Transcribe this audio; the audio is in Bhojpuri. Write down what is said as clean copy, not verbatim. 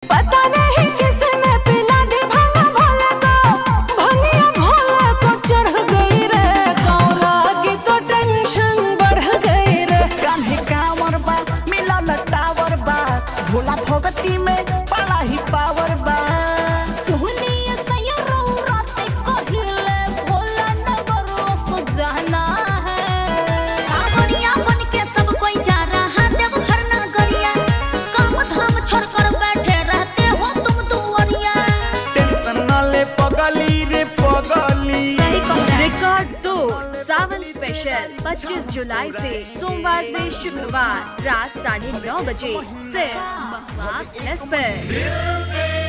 पता नहीं किसने पिला दी भांग भोले को, भंगिया भोले को चढ़ गई रे, गौरा की तो टेंशन बढ़ गई रे। कान्हे कांवर बा मिला न टावर बा, भोला भगती में बड़ा ही पावर बा। रिकॉर्ड 2 सावन स्पेशल 25 जुलाई से सोमवार से शुक्रवार रात 9:30 बजे सिर्फ महवा प्लस पर।